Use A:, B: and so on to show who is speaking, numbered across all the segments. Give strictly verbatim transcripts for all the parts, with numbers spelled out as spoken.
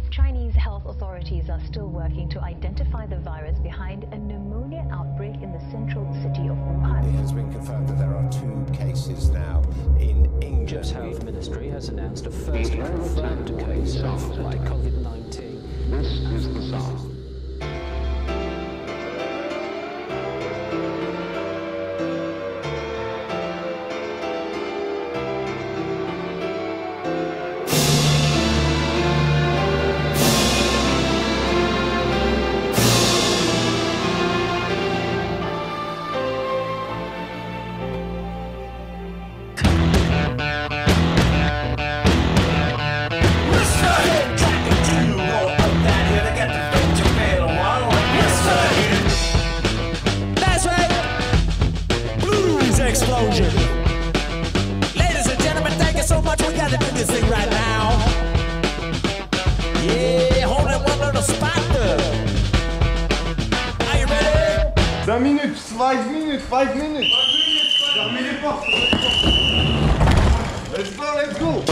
A: Chinese health authorities are still working to identify the virus behind a pneumonia outbreak in the central city of Wuhan.
B: It has been confirmed that there are two cases now in England.
C: Egypt's health ministry has announced a first confirmed case of like COVID nineteen.
D: This is the sound.
E: Explosion. Ladies and gentlemen, thank you so much. We got to do this thing right now. Yeah, hold that one little spot there. Are you ready?
F: ten minutes, five minutes, five minutes. Fermez les portes. Let's go, let's go.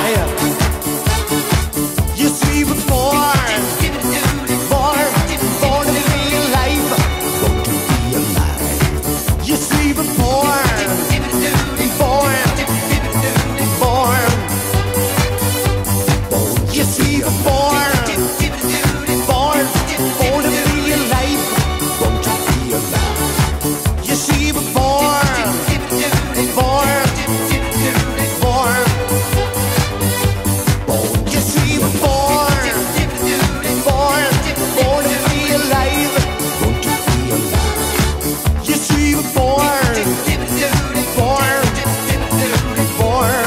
E: fire. You see, we're born, born, born to be alive, born to be alive. You see, we're born, born, born, born. You see, we're born, born, born to be alive, born to be alive. You see, we're born, born, born, born. You see, we're born, born, born to be alive, born to be alive. You see, we're born, born, born,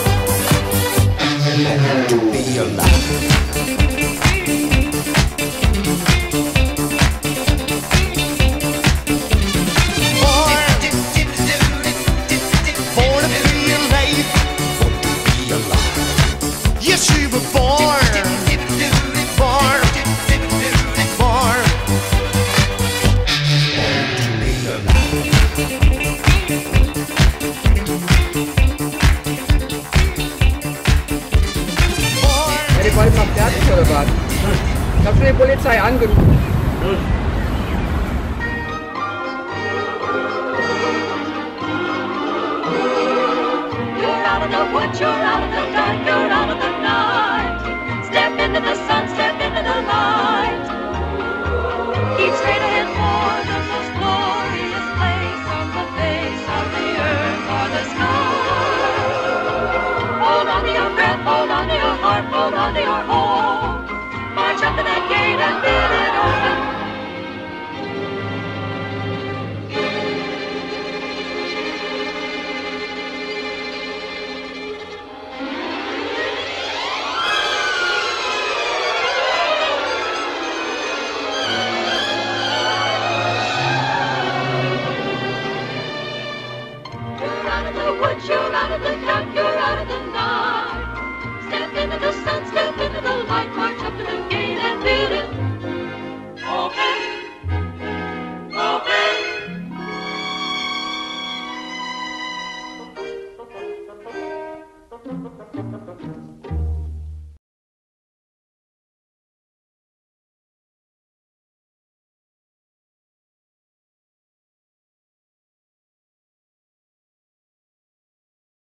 E: born to be alive. Yes, you were born, born, born, to be alive.
D: Ja, die wollen noch fertig oder was? Ich hab schon die Polizei angerufen.
G: You're out of the woods, you're out of the dark, you're out of the night. Step into the sun, step into the light. Keep straight ahead for the most glorious place on the face of the earth or the sky. Hold on to your breath, hold on to your heart, hold on to your home. March up to that gate and bid it open. You're out of the woods, you're out of the dark, you're out of the night. Step into the sun, step into the light, march up to the gate and bid it open, open.